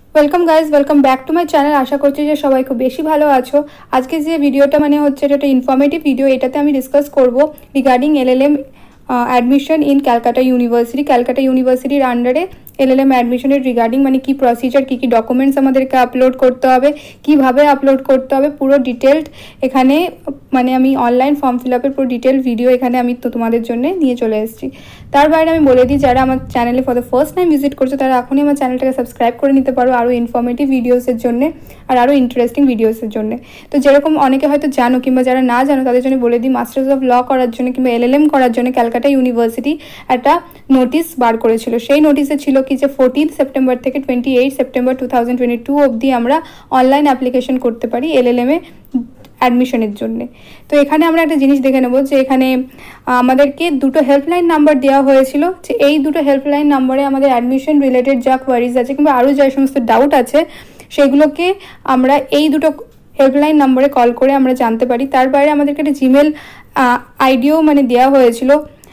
Welcome guys, welcome back to my channel. আশা করছি যে সবাই খুব বেশি ভালো আছো। আজকে যে ভিডিওটা হচ্ছে এটা একটা ইনফরমেটিভ ভিডিও। এটাতে আমি ডিসকাস করব regarding LLM admission in Calcutta university. Calcutta ইউনিভার্সিটির আন্ডারে এলএলএম অ্যাডমিশনের রিগার্ডিং কী প্রসিজার, কী ডকুমেন্টস আমাদেরকে আপলোড করতে হবে, কীভাবে আপলোড করতে হবে, পুরো ডিটেলড এখানে আমি অনলাইন ফর্ম ফিল আপের পুরো ডিটেল ভিডিও এখানে আমি তোমাদের জন্য নিয়ে চলে এসেছি। তার বাইরে আমি বলে দিই, যারা আমার চ্যানেলে for the first time visit করছো তারা এখনই আমার চ্যানেলটাকে সাবস্ক্রাইব করে নিতে পারো আরও ইনফরমেটিভ ভিডিওসের জন্য আর আরও ইন্টারেস্টিং ভিডিওসের জন্য। তো যেরকম অনেকে হয়তো জানো কিংবা যারা না জানো তাদের জন্য বলে দিই, মাস্টার্স অফ ল করার জন্য কিংবা এলএলএম করার জন্য ক্যালকাটা ইউনিভার্সিটি একটা নোটিশ বার করেছিল। সেই নোটিশে ছিল কি যে 14 সেপ্টেম্বর থেকে 28 সেপ্টেম্বর 2022 অবধি আমরা অনলাইন অ্যাপ্লিকেশন করতে পারি এলএলএম এ অ্যাডমিশনের জন্য। তো এখানে আমরা একটা জিনিস দেখে নেব যে এখানে আমাদেরকে দুটো হেল্পলাইন নাম্বার দেওয়া হয়েছিল, যে এই দুটো হেল্পলাইন নাম্বারে আমাদের অ্যাডমিশন রিলেটেড যা কোয়ারিজ আছে কিংবা আরও যা সমস্ত ডাউট আছে সেগুলোকে আমরা এই দুটো হেল্পলাইন নাম্বারে কল করে আমরা জানতে পারি। তার বাইরে আমাদেরকে একটা জিমেল আইডিও দেওয়া হয়েছিল,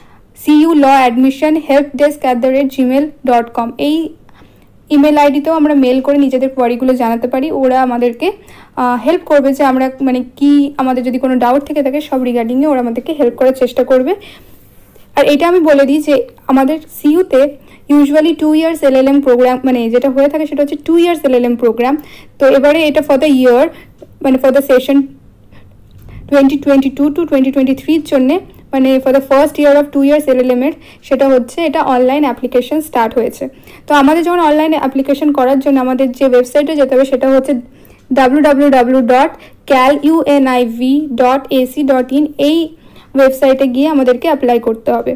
culadmissionhelpdesk@gmail.com। এই ইমেল আইডিতেও আমরা মেল করে নিজেদের কোয়ারিগুলো জানাতে পারি। ওরা আমাদেরকে হেল্প করবে যে আমরা কি আমাদের যদি কোনো ডাউট থেকে থাকে সব রিগার্ডিংয়ে ওরা আমাদেরকে হেল্প করার চেষ্টা করবে। আর এটা আমি বলে দিই যে আমাদের সিইউতে ইউজুয়ালি 2 years এলএলএম প্রোগ্রাম যেটা হয়ে থাকে সেটা হচ্ছে 2 years এলএলএম প্রোগ্রাম। তো এবারে এটা for the year for the session 2022 to 2023 জন্য for the first year of 2 years LLM এর সেটা হচ্ছে এটা অনলাইন অ্যাপ্লিকেশন স্টার্ট হয়েছে। তো আমাদের যখন অনলাইন অ্যাপ্লিকেশন করার জন্য আমাদের যে ওয়েবসাইটে যেতে হবে সেটা হচ্ছে www.caluniv.ac.in। এই ওয়েবসাইটে গিয়ে আমাদেরকে অ্যাপ্লাই করতে হবে।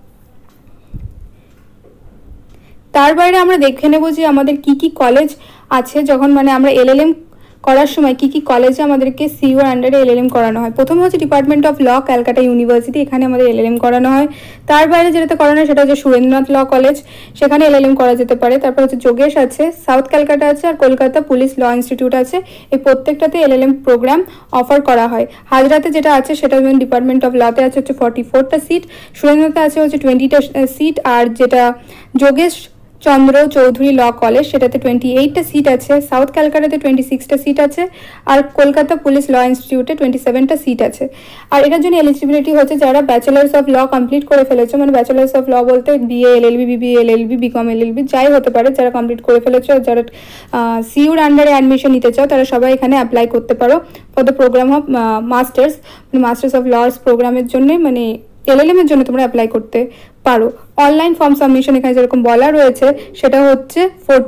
তার বাইরে আমরা দেখে নেব যে আমাদের কি কি কলেজ আছে যখন আমরা এলএলএম করার সময় কি কি কলেজে আমাদেরকে সিইউ আন্ডারে এলএলএম করানো হয়। প্রথম হচ্ছে department of law Calcutta university, এখানে আমাদের এলএলএম করানো হয়। তার বাইরে যেটাতে করানো হয় সেটা হচ্ছে সুরেন্দ্রনাথ ল কলেজ, সেখানে এলএলএম করা যেতে পারে। তারপর হচ্ছে যোগেশ আছে, সাউথ ক্যালকাটা আছে, আর কলকাতা পুলিশ ল ইনস্টিটিউট আছে। এই প্রত্যেকটাতে এলএলএম প্রোগ্রাম অফার করা হয়। হাজরাতে যেটা আছে সেটা ডিপার্টমেন্ট অফ লতে আছে হচ্ছে 44টা সিট, সুরেন্দ্রনাথে আছে হচ্ছে 20টা সিট, আর যেটা যোগেশ চন্দ্র চৌধুরী ল কলেজ সেটাতে 28টা সিট আছে, সাউথ ক্যালকাটাতে 26টা সিট আছে, আর কলকাতা পুলিশ ল ইনস্টিটিউটে 27টা সিট আছে। আর এটার জন্য এলিজিবিলিটি হচ্ছে যারা ব্যাচেলার্স অফ ল কমপ্লিট করে ফেলেছে, ব্যাচেলার্স অফ ল বলতে BA LLB, BBA LLB, BCom LLB যাই হতে পারে, যারা কমপ্লিট করে ফেলেছে, যারা সিইউর আন্ডারে অ্যাডমিশন নিতে চাও তারা সবাই এখানে অ্যাপ্লাই করতে পারো for the program of masters of laws প্রোগ্রামের জন্য এলএলএম এর জন্য তোমরা অ্যাপ্লাই করতে পারো। অনলাইন ফর্ম সাবমিশন এখানে যেরকম বলা রয়েছে সেটা হচ্ছে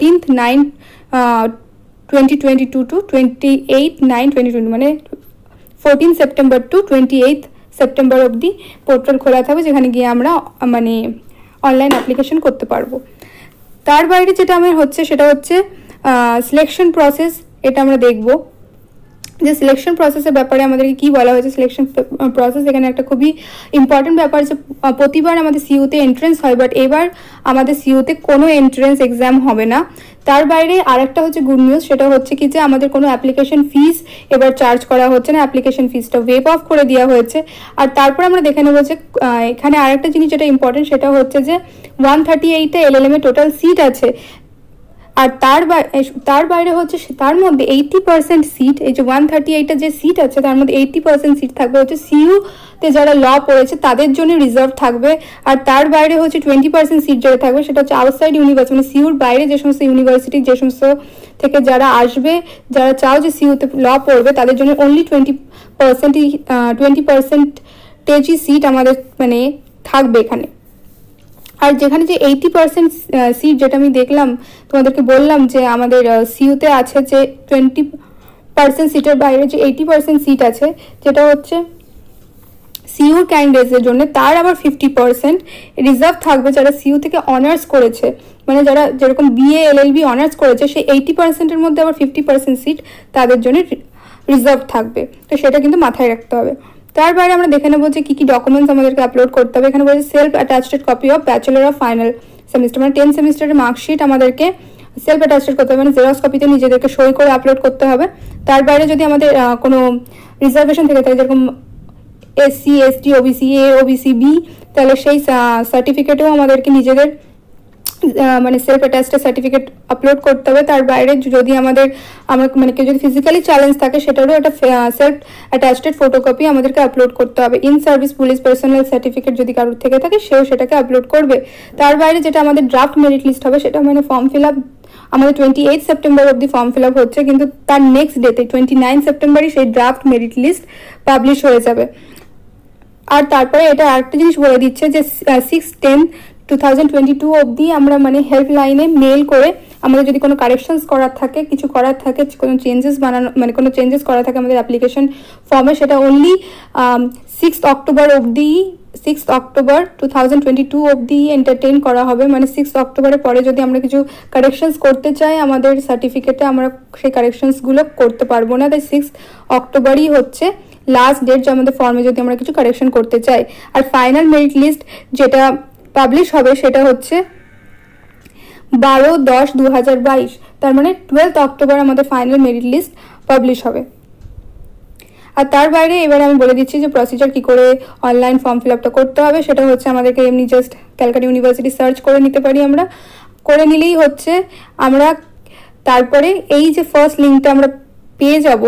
14/9/2022 to 28/9/2020 14 সেপ্টেম্বর টু 28 সেপ্টেম্বর অবধি পোর্টাল খোলা থাকবে, যেখানে গিয়ে আমরা অনলাইন অ্যাপ্লিকেশন করতে পারবো। তার বাইরে যেটা হচ্ছে সেটা হচ্ছে সিলেকশন প্রসেস। এটা আমরা দেখবো যে সিলেকশন প্রসেসের ব্যাপারে আমাদেরকে কি বলা হয়েছে। সিলেকশন প্রসেস এখানে একটা খুবই ইম্পর্টেন্ট ব্যাপার, যে প্রতিবার আমাদের সিইউতে এন্ট্রেন্স হয়, বাট এবার আমাদের সিইউতে কোনো এন্ট্রেন্স এক্সাম হবে না। তার বাইরে আরেকটা হচ্ছে গুড নিউজ, সেটা হচ্ছে কি যে আমাদের কোনো অ্যাপ্লিকেশন ফিস এবার চার্জ করা হচ্ছে না, অ্যাপ্লিকেশন ফিসটা ওয়েভ অফ করে দেওয়া হয়েছে। আর তারপর আমরা দেখে নেবো যে এখানে আরেকটা জিনিস যেটা ইম্পর্টেন্ট সেটা হচ্ছে যে 138টা এলএলএম এ টোটাল সিট আছে, আর তার বাইরে হচ্ছে তার মধ্যে 80% সিট, এই যে 138টা যে সিট আছে তার মধ্যে 80% সিট থাকবে হচ্ছে সিইউতে যারা ল পড়েছে তাদের জন্য রিজার্ভ থাকবে। আর তার বাইরে হচ্ছে 20% সিট যেটা থাকবে সেটা হচ্ছে আউটসাইড ইউনিভার্সিটি, সিইউর বাইরে যে সমস্ত ইউনিভার্সিটি, যে সমস্ত থেকে যারা আসবে, যারা চাও যে সিইউতে ল পড়বে তাদের জন্য অনলি 20% সিট আমাদের থাকবে এখানে। আর যেখানে যে 80% সিট, যেটা আমি দেখলাম তোমাদেরকে বললাম যে আমাদের সিইউতে আছে যে 20% সিটের বাইরে যে 80% সিট আছে, যেটা হচ্ছে সিইউর ক্যান্ডিডেটসের জন্য, তার আবার 50% রিজার্ভ থাকবে যারা সিইউ থেকে অনার্স করেছে, যারা যেরকম বিএ এলএলবি অনার্স করেছে সেই 80%-এর মধ্যে আবার 50% সিট তাদের জন্য রিজার্ভ থাকবে। তো সেটা কিন্তু মাথায় রাখতে হবে। তার বাইরে আমরা দেখে নেবো যে কি কি ডকুমেন্টস আমাদেরকে আপলোড করতে হবে। এখানে বলছে self attached copy of bachelor of final semester, 10 সেমিস্টারের মার্কশিট আমাদেরকে সেলফ অ্যাটাচড করতে হবে, জেরক্স কপিতে নিজেদেরকে সই করে আপলোড করতে হবে। তার বাইরে যদি আমাদের কোনো রিজার্ভেশন থেকে থাকে, যেরকম SC ST OBC A OBC B, তাহলে সেই সার্টিফিকেটেও আমাদেরকে নিজেদের মানে সেলফ অ্যাটাস্টেড সার্টিফিকেট আপলোড করতে হবে। তার বাইরে যদি আমরা মানে কেউ যদি ফিজিক্যালি চ্যালেঞ্জ থাকে সেটারও একটা সেলফ অ্যাটাস্টেড ফটোকপি আমাদেরকে আপলোড করতে হবে। In service police personal certificate যদি কারোর থেকে থাকে সেও সেটাকে আপলোড করবে। তার বাইরে যেটা আমাদের ড্রাফট মেরিট লিস্ট হবে সেটা মানে ফর্ম ফিল আপ আমাদের 28 সেপ্টেম্বর অবধি ফর্ম ফিল আপ হচ্ছে, কিন্তু তার নেক্সট ডেতে 29 সেপ্টেম্বরই সেই ড্রাফট মেরিট লিস্ট পাবলিশ হয়ে যাবে। আর তারপরে এটা আরেকটা জিনিস বলে দিচ্ছে যে 6/10/2022 অবধি আমরা মানে হেল্পলাইনে মেল করে আমাদের যদি কোনো কারেকশনস করার থাকে, কিছু করার থাকে, কোনো চেঞ্জেস বানানো মানে কোনো চেঞ্জেস করা থাকে আমাদের অ্যাপ্লিকেশন ফর্মে, সেটা অনলি 6 অক্টোবর অবধি 6 অক্টোবর 2022 অবধি এন্টারটেইন করা হবে। মানে 6 অক্টোবরের পরে যদি আমরা কিছু কারেকশনস করতে চাই আমাদের সার্টিফিকেটে, আমরা সেই কারেকশনসগুলো করতে পারবো না। তাই 6 অক্টোবরই হচ্ছে লাস্ট ডেট যে আমাদের ফর্মে যদি আমরা কিছু কারেকশন করতে চাই। আর ফাইনাল মেরিট লিস্ট যেটা পাবলিশ হবে সেটা হচ্ছে 12/10/2022, তার মানে 12 অক্টোবর আমাদের ফাইনাল মেরিট লিস্ট পাবলিশ হবে। আর তার বাইরে এবারে আমি বলে দিচ্ছি যে প্রসিজার কি করে অনলাইন ফর্ম ফিল আপটা করতে হবে। সেটা হচ্ছে আমাদেরকে এমনি জাস্ট ক্যালকাটা ইউনিভার্সিটি সার্চ করে নিতে পারি, আমরা করে নিলেই হচ্ছে আমরা তারপরে এই যে ফার্স্ট লিঙ্কটা আমরা পেয়ে যাব,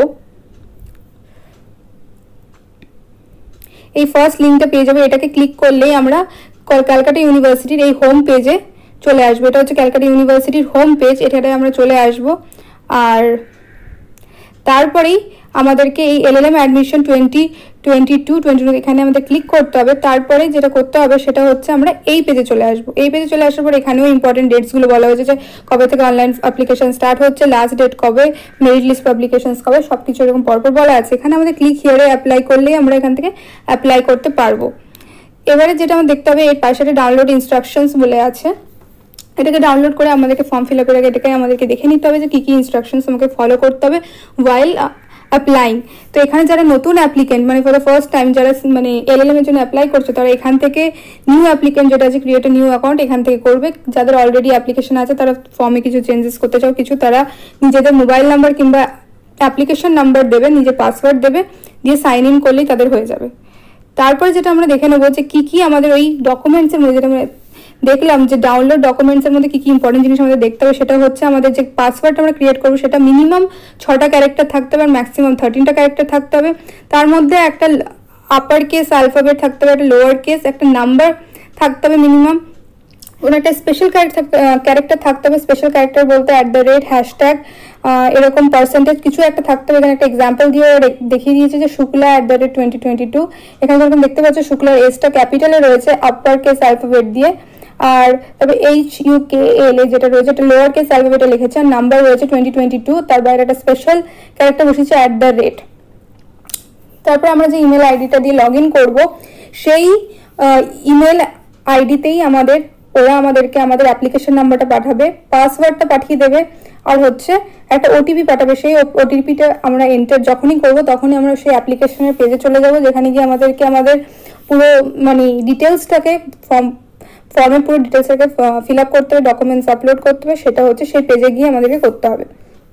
এই ফার্স্ট লিঙ্কটা পেয়ে যাবো। এটাকে ক্লিক করলেই আমরা ক্যালকাটা ইউনিভার্সিটির এই হোম পেজে চলে আসবো। এটা হচ্ছে ক্যালকাটা ইউনিভার্সিটির হোম পেজ, এটাতে আমরা চলে আসব। আর তারপরেই আমাদেরকে এই LLM অ্যাডমিশন 2022 এখানে আমাদের ক্লিক করতে হবে। তারপরে যেটা করতে হবে সেটা হচ্ছে আমরা এই পেজে চলে আসবো। এই পেজে চলে আসার পর এখানেও ইম্পর্টেন্ট ডেটসগুলো বলা হয়েছে যে কবে থেকে অনলাইন অ্যাপ্লিকেশন স্টার্ট হচ্ছে, লাস্ট ডেট কবে, মেরিট লিস্ট পাবলিকেশন কবে, সব কিছু এরকম পরপর বলা আছে। এখানে আমাদের ক্লিক হিয়ারে অ্যাপ্লাই করলেই আমরা এখান থেকে অ্যাপ্লাই করতে পারবো। এবারে যেটা আমার দেখতে হবে এর পাশে ডাউনলোড ইনস্ট্রাকশনস বলে আছে, এটাকে ডাউনলোড করে আমাদেরকে ফর্ম ফিল আপের আগে এটাকে আমাদেরকে দেখে নিতে হবে যে কী কী ইনস্ট্রাকশনস আমাকে ফলো করতে হবে ওয়াইল অ্যাপ্লাইং। তো এখানে যারা নতুন অ্যাপ্লিকেন্ট মানে ফর দ্য ফার্স্ট টাইম যারা মানে LLM এর জন্য অ্যাপ্লাই করছে তারা এখান থেকে নিউ অ্যাপ্লিকেন্ট যেটা আছে ক্রিয়েট এ নিউ অ্যাকাউন্ট এখান থেকে করবে। যাদের অলরেডি অ্যাপ্লিকেশন আছে তারা ফর্মে কিছু চেঞ্জেস করতে চাও কিছু, তারা নিজেদের মোবাইল নাম্বার কিংবা অ্যাপ্লিকেশন নাম্বার দেবে, নিজের পাসওয়ার্ড দেবে, দিয়ে সাইন ইন করলেই তাদের হয়ে যাবে। তারপরে যেটা আমরা দেখে নেবো যে কী কী আমাদের ওই ডকুমেন্টসের মধ্যে, যেটা আমরা দেখলাম যে ডাউনলোড ডকুমেন্টসের মধ্যে কী কী ইম্পর্টেন্ট জিনিস আমাদের দেখতে হবে, সেটা হচ্ছে আমাদের যে পাসওয়ার্ডটা আমরা ক্রিয়েট করবো সেটা মিনিমাম 6টা ক্যারেক্টার থাকতে হবে আর ম্যাক্সিমাম 13টা ক্যারেক্টার থাকতে হবে। তার মধ্যে একটা আপার কেস অ্যালফাবেট থাকতে হবে, একটা লোয়ার কেস, একটা নাম্বার থাকতে হবে মিনিমাম, কোনো একটা স্পেশাল ক্যারেক্টার থাকতে হবে। স্পেশাল ক্যারেক্টার বলতে @ এরকম পার্সেন্টেজ কিছু একটা থাকতে হবে। এখানে একটা এক্সাম্পল দিয়ে দেখিয়ে দিয়েছে যে শুক্লা @2022, এখানে যেরকম দেখতে পাচ্ছ শুক্লার এসটা ক্যাপিটালে রয়েছে আপার কেস অ্যালফাবেট দিয়ে, আর তবে HUKL যেটা রয়েছে এটা লোয়ার কেস অ্যালফাবেটে লিখেছে, আর নাম্বার রয়েছে 2022, তার বাইরে একটা স্পেশাল ক্যারেক্টার বসেছে @। তারপর আমরা যে ইমেল আইডিটা দিয়ে লগ ইন করবো সেই ইমেল আইডিতেই ওরা আমাদেরকে আমাদের অ্যাপ্লিকেশন নাম্বারটা পাঠাবে, পাসওয়ার্ডটা পাঠিয়ে দেবে, আর হচ্ছে একটা OTP পাঠাবে। সেই OTPটা আমরা এন্টার যখনই করবো তখনই আমরা সেই অ্যাপ্লিকেশনের পেজে চলে যাব, যেখানে গিয়ে আমাদেরকে আমাদের পুরো মানে ডিটেলসটাকে ফর্মের পুরো ডিটেলসটাকে ফিল আপ করতে হবে, ডকুমেন্টস আপলোড করতে হবে, সেটা হচ্ছে সেই পেজে গিয়ে আমাদেরকে করতে হবে।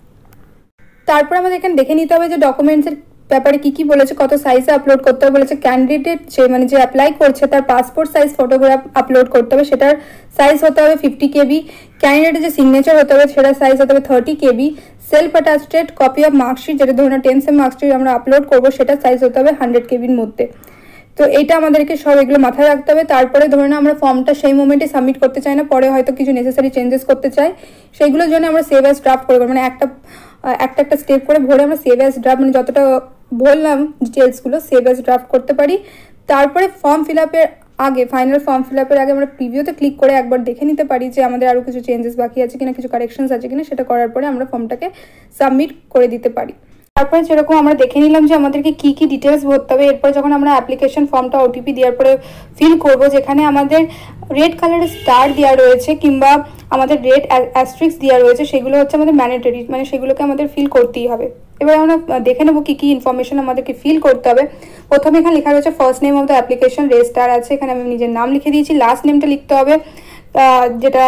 তারপর আমাদের এখানে দেখে নিতে হবে যে ডকুমেন্টসের ব্যাপারে কি কি বলেছে, কত সাইজে আপলোড করতে হবে বলেছে। ক্যান্ডিডেট যে অ্যাপ্লাই করছে তার পাসপোর্ট সাইজ ফটোগ্রাফ আপলোড করতে হবে, সেটার সাইজ হতে হবে 50 KB। ক্যান্ডিডেটের যে সিগনেচার হতে হবে সেটার সাইজ হতে হবে 30 KB। Self attested copy of marksheet, যেটা ধরুন 10 সেম মার্কশিট আমরা আপলোড করবো, সেটার সাইজ হতে হবে 100 KBর মধ্যে। তো এটা আমাদেরকে সব এগুলো মাথায় রাখতে হবে। তারপরে ধরুন আমরা ফর্মটা সেই মোমেন্টে সাবমিট করতে চাই না, পরে হয়তো কিছু নেসেসারি চেঞ্জেস করতে চাই, সেইগুলোর জন্য আমরা সেভ অ্যাজ ড্রাফট করবো, মানে একটা স্টেপ করে ভরে আমরা সেভ অ্যাজ ড্রাফট মানে যতটা বললাম ডিটেলসগুলো সেভ অ্যাজ ড্রাফট করতে পারি। তারপরে ফর্ম ফিল আপের আগে ফাইনাল ফর্ম ফিল আপের আগে আমরা প্রিভিউতে ক্লিক করে একবার দেখে নিতে পারি যে আমাদের আরও কিছু চেঞ্জেস বাকি আছে কিনা, কিছু কারেকশনস আছে কিনা, সেটা করার পরে আমরা ফর্মটাকে সাবমিট করে দিতে পারি। তারপরে যেরকম আমরা দেখে নিলাম যে আমাদেরকে কি কি ডিটেলস ভরতে হবে, এরপর যখন আমরা অ্যাপ্লিকেশন ফর্মটা OTP দেওয়ার পরে ফিল করব, যেখানে আমাদের রেড কালারের স্টার দেওয়া রয়েছে কিংবা আমাদের রেড অ্যাস্ট্রিক্স দেওয়া রয়েছে, সেগুলো হচ্ছে আমাদের ম্যান্ডেটরি, মানে সেগুলোকে আমাদের ফিল করতেই হবে। এবার আমরা দেখে নেবো কি কি ইনফরমেশন আমাদেরকে ফিল করতে হবে। প্রথমে এখানে লেখা রয়েছে first name of the application, red star আছে, এখানে আমি নিজের নাম লিখে দিয়েছি। লাস্ট নেমটা লিখতে হবে, যেটা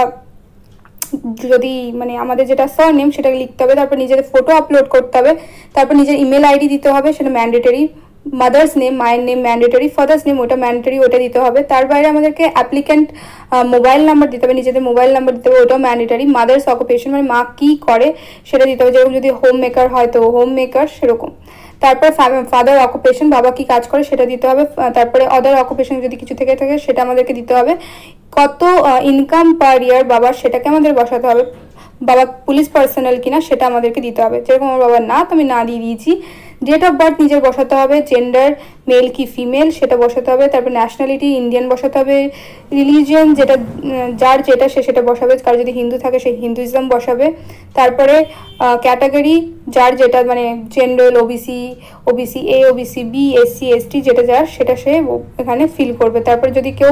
যদি মানে আমাদের যেটা সারনেম সেটাকে লিখতে হবে। তারপর নিজের ফটো আপলোড করতে হবে, তারপর নিজের ইমেল আইডি দিতে হবে, সেটা ম্যান্ডেটরি মাদার্স নেম, মায়ের নেম ম্যান্ডেটরি, ফাদার্স নেম ওটা ম্যান্ডেটরি, ওটা দিতে হবে। তার বাইরে আমাদেরকে অ্যাপ্লিক্যান্ট মোবাইল নাম্বার দিতে হবে, নিজেদের মোবাইল নাম্বার দিতে হবে, ওটাও ম্যান্ডেটরি। মাদার্স অকুপেশন মানে মা কী করে সেটা দিতে হবে, যেরকম যদি হোম মেকার হয় তো হোম মেকার সেরকম। তারপরে ফাদার অকুপেশন, বাবা কি কাজ করে সেটা দিতে হবে। তারপরে আদার অকুপেশন যদি কিছু থেকে থাকে সেটা আমাদেরকে দিতে হবে। কত ইনকাম পার ইয়ার বাবার সেটাকে আমাদের বসাতে হবে। বাবা পুলিশ পার্সোনাল কিনা সেটা আমাদেরকে দিতে হবে, যেরকম আমার বাবার না তো আমি না দিয়ে দিয়েছি। ডেট অফ বার্থ নিজের বসাতে হবে, জেন্ডার মেল কি ফিমেল সেটা বসাতে হবে। তারপর ন্যাশনালিটি ইন্ডিয়ান বসাতে হবে, রিলিজিয়ন যেটা যার যেটা সে সেটা বসাবে, কারো যদি হিন্দু থাকে সে হিন্দুইজম বসাবে। তারপরে ক্যাটাগরি যার যেটা মানে general, OBC, OBC A, OBC B, SC, ST যেটা যার সেটা সে এখানে ফিল করবে। তারপরে যদি কেউ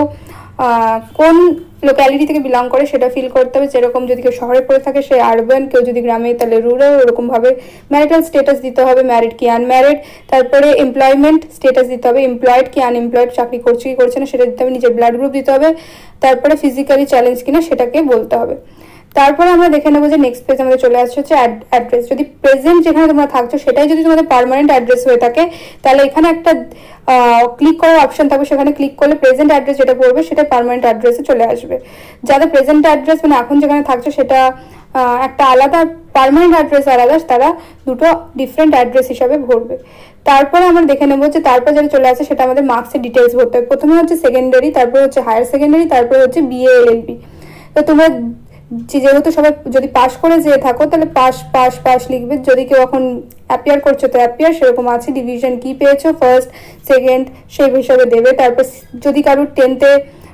কোন লোক্যালিটি থেকে বিলং করে সেটা ফিল করতে হবে, যেরকম যদি কেউ শহরে পড়ে থাকে সে আরবান, কেউ যদি গ্রামে তাহলে রুরাল, ওরকমভাবে। ম্যারিটাল স্টেটাস দিতে হবে, ম্যারিড কি আনম্যারিড। তারপরে এমপ্লয়মেন্ট স্টেটাস দিতে হবে, এমপ্লয়েড কি আনএমপ্লয়েড, চাকরি করছে কি করছে না সেটা দিতে হবে। নিজের ব্লাড গ্রুপ দিতে হবে। তারপরে ফিজিক্যালি চ্যালেঞ্জ কিনা সেটাকে বলতে হবে। তারপরে আমরা দেখে নেবো যে নেক্সট পেজ আমাদের চলে আসছে হচ্ছে অ্যাড্রেস। যদি প্রেজেন্ট যেখানে তোমরা থাকছো সেটাই যদি তোমাদের পার্মানেন্ট অ্যাড্রেস হয়ে থাকে তাহলে এখানে একটা ক্লিক করার অপশন থাকবে, সেখানে ক্লিক করলে প্রেজেন্ট অ্যাড্রেস যেটা পড়বে সেটা পার্মানেন্ট অ্যাড্রেসে চলে আসবে। যাদের প্রেজেন্ট অ্যাড্রেস মানে এখন যেখানে থাকছো সেটা একটা আলাদা, পার্মানেন্ট অ্যাড্রেস আলাদা, তারা দুটো ডিফারেন্ট অ্যাড্রেস হিসাবে ভরবে। তারপরে আমরা দেখে নেবো যে তারপর যেটা চলে আসে সেটা আমাদের মার্কসের ডিটেলস ভরতে হবে। প্রথমে হচ্ছে সেকেন্ডারি, তারপরে হচ্ছে হায়ার সেকেন্ডারি, তারপরে হচ্ছে বিএ এলএলবি। তো তোমরা যেহেতু সবাই যদি পাস করে যেয়ে থাকো তাহলে পাস পাস পাস লিখবে। যদি কেউ এখন অ্যাপিয়ার করছো তো অ্যাপিয়ার সেরকম আছে, ডিভিশন কি পেয়েছো ফার্স্ট সেকেন্ড সেই হিসাবে দেবে। তারপর যদি কারোর 10th-এ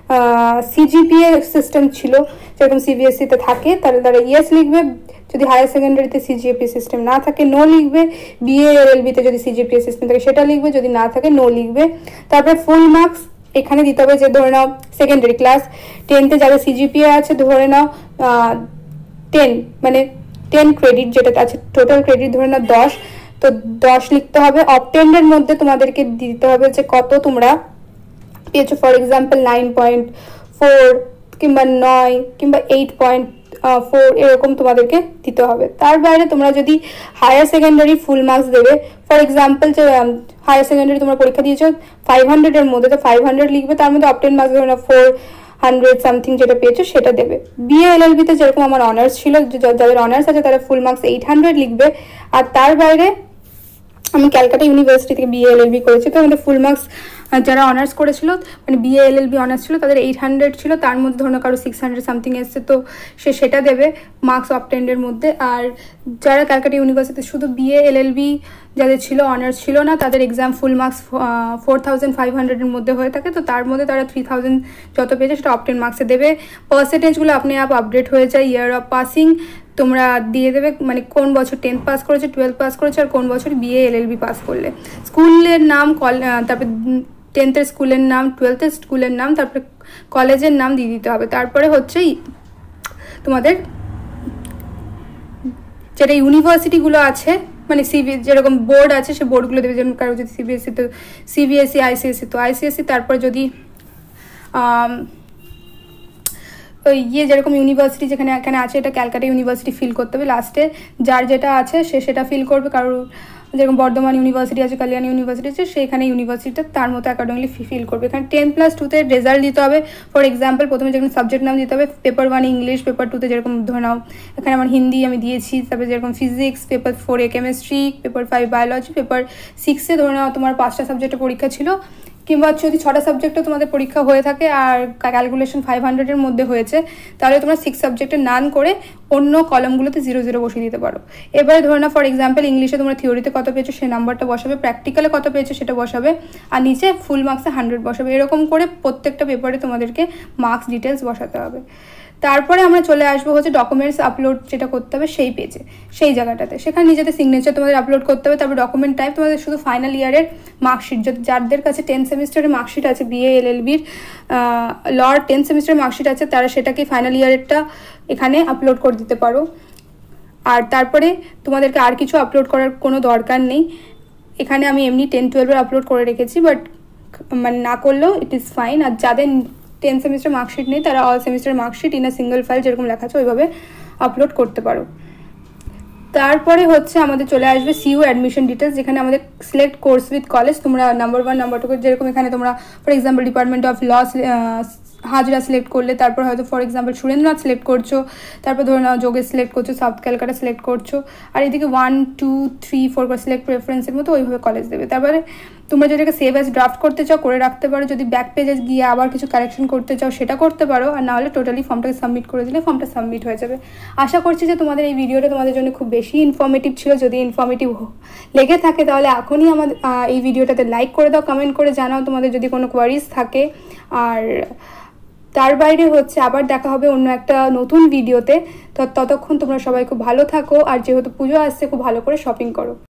সিজিপিএ সিস্টেম ছিল যেরকম সিবিএসসিতে থাকে তাহলে তারা ইয়েস লিখবে। যদি হায়ার সেকেন্ডারিতে সিজিপিএ সিস্টেম না থাকে নো লিখবে। বিএ এলএলবিতে যদি সিজিপিএ সিস্টেম থাকে সেটা লিখবে, যদি না থাকে নো লিখবে। তারপরে ফুল মার্কস এখানে দিতে হবে, যে ধরে নাও সেকেন্ডারি ক্লাস 10th-এ যাদের সিজিপিএ আছে ধরে নাও 10 মানে 10 ক্রেডিট যেটা আছে, টোটাল ক্রেডিট ধরে নাও 10, তো 10 লিখতে হবে। অবটেন্ডের মধ্যে তোমাদেরকে দিতে হবে যে কত তোমরা পেয়েছো, ফর এক্সাম্পল 9.4 কিংবা 9 কিংবা 8.4 এরকম তোমাদেরকে দিতে হবে। তার বাইরে তোমরা যদি হায়ার সেকেন্ডারি ফুল মার্কস দেবে, ফর এক্সাম্পল যে হায়ার সেকেন্ডারি তোমরা পরীক্ষা দিয়েছো 500-এর মধ্যে, তো 500 লিখবে, তার মধ্যে অবটেন মার্কস ধরে নাও 400 সামথিং যেটা পেয়েছো সেটা দেবে। বিএ এলএলবিতে যেরকম আমার অনার্স ছিল, যাদের অনার্স আছে তারা ফুল মার্কস 800 লিখবে। আর তার বাইরে আমি ক্যালকাটা ইউনিভার্সিটি থেকে বিএ এলএলবি করেছি, তো আমাদের ফুল মার্কস যারা অনার্স করেছিল মানে বিএ এলএলবি অনার্স ছিল তাদের 800 ছিল, তার মধ্যে ধরুন কারো 600 সামথিং এসছে তো সে সেটা দেবে মার্কস অবটেন্ডের মধ্যে। আর যারা ক্যালকাটা ইউনিভার্সিটিতে শুধু বিএ এলএলবি যাদের ছিল অনার্স ছিল না তাদের এক্সাম ফুল মার্কস 4500-এর মধ্যে হয়ে থাকে, তো তার মধ্যে তারা 3000 যত পেয়েছে সেটা অবটেন মার্কসে দেবে। পার্সেন্টেজগুলো আপনি আপডেট হয়ে যায়, ইয়ার অফ পাসিং তোমরা দিয়ে দেবে, মানে কোন বছর 10th পাস করেছে, 12th পাস করেছে আর কোন বছর বিএ এলএলবি পাস করলে। স্কুলের নাম, তারপরে 10th-এর স্কুলের নাম, 12th-এর স্কুলের নাম, তারপরে কলেজের নাম দিয়ে দিতে হবে। তারপরে হচ্ছে তোমাদের যেটা ইউনিভার্সিটিগুলো আছে মানে যেরকম বোর্ড আছে সে বোর্ডগুলো দেবে, যেমন কারো যদি সিবিএসসি তো সিবিএসসি, আইসিএসসি তো আইসিএসসি। তারপরে যদি যেরকম ইউনিভার্সিটি যেখানে এখানে আছে এটা ক্যালকাটা ইউনিভার্সিটি ফিল করতে হবে লাস্টে, যার যেটা আছে সে সেটা ফিল করবে। কারোর যেরকম বর্ধমান ইউনিভার্সিটি আছে, কল্যাণী ইউনিভার্সিটি আছে, সেখানে ইউনিভার্সিটিটা তার মতো অ্যাকর্ডিংলি ফিল করবে। এখানে 10+2-তে রেজাল্ট দিতে হবে। ফর এক্সাম্পল প্রথমে যেরকম সাবজেক্ট নাম দিতে হবে, পেপার 1 ইংলিশ, পেপার 2-তে যেরকম ধরে নাও এখানে আমার হিন্দি আমি দিয়েছি, তারপরে যেরকম ফিজিক্স, পেপার 4-এ কেমিস্ট্রি, পেপার 5 বায়োলজি, পেপার 6-এ ধরে নাও তোমার 5টা সাবজেক্টে পরীক্ষা ছিল, কিংবা যদি 6টা সাবজেক্টে তোমাদের পরীক্ষা হয়ে থাকে আর ক্যালকুলেশন 500-এর মধ্যে হয়েছে তাহলে তোমরা 6 সাবজেক্টে নান করে অন্য কলমগুলোতে 0 বসিয়ে দিতে পারো। এবারে ধরে নাও ফর এক্সাম্পল ইংলিশে তোমরা থিওরিতে কত পেয়েছো সেই নাম্বারটা বসাবে, প্র্যাকটিক্যালে কত পেয়েছো সেটা বসাবে, আর নিচে ফুল মার্কসে 100 বসাবে। এরকম করে প্রত্যেকটা পেপারে তোমাদেরকে মার্কস ডিটেলস বসাতে হবে। তারপরে আমরা চলে আসবো হচ্ছে ডকুমেন্টস আপলোড যেটা করতে হবে সেই পেজে, সেই জায়গাটাতে সেখানে নিজেদের সিগনেচার তোমাদের আপলোড করতে হবে। তারপর ডকুমেন্ট টাইপ তোমাদের শুধু ফাইনাল ইয়ারের মার্কশিট, যাদের কাছে 10 সেমিস্টারের মার্কশিট আছে, বিএ এলএলবির লর 10 সেমিস্টারের মার্কশিট আছে তারা সেটাকে ফাইনাল ইয়ারেরটা এখানে আপলোড করে দিতে পারো। আর তারপরে তোমাদেরকে আর কিছু আপলোড করার কোনো দরকার নেই, এখানে আমি এমনি 10-12-এর আপলোড করে রেখেছি, বাট মানে না করলেও ইট ইজ ফাইন। আর যাদের 10 সেমিস্টার মার্কশিট নেই তারা all semester marksheet in a single file যেরকম লেখা আছে ওইভাবে আপলোড করতে পারো। তারপরে হচ্ছে আমাদের চলে আসবে সিইউ অ্যাডমিশন ডিটেলস, যেখানে আমাদের সিলেক্ট কোর্স উইথ কলেজ, তোমরা নাম্বার 1 নাম্বার 2 যেরকম এখানে তোমরা for example department of law Hazra select করলে, তারপর হয়তো ফর এক্সাম্পল সুরেন্দ্রনাথ সিলেক্ট করছো, তারপর ধরে নাও যোগেশ সিলেক্ট করছো, সাউথ ক্যালকাটা সিলেক্ট করছো, আর এদিকে 1 2 3 4 করে সিলেক্ট প্রেফারেন্সের মতো ওইভাবে কলেজ দেবে। তারপরে তোমরা যদি এটাকে সেভ অ্যাজ ড্রাফট করতে চাও করে রাখতে পারো, যদি ব্যাক পেজে গিয়ে আবার কিছু কারেকশন করতে চাও সেটা করতে পারো, আর নাহলে টোটালি ফর্মটাকে সাবমিট করে দিলে ফর্মটা সাবমিট হয়ে যাবে। আশা করছি যে তোমাদের এই ভিডিওটা তোমাদের জন্য খুব বেশি ইনফরমেটিভ ছিল। যদি ইনফরমেটিভ লেগে থাকে তাহলে এখনই আমাদের এই ভিডিওটাতে লাইক করে দাও, কমেন্ট করে জানাও তোমাদের যদি কোনো কোয়ারিজ থাকে। আর তার বাইরে হচ্ছে আবার দেখা হবে অন্য একটা নতুন ভিডিওতে। ততক্ষণ তোমরা সবাই খুব ভালো থাকো, আর যেহেতু পুজো আসছে খুব ভালো করে শপিং করো।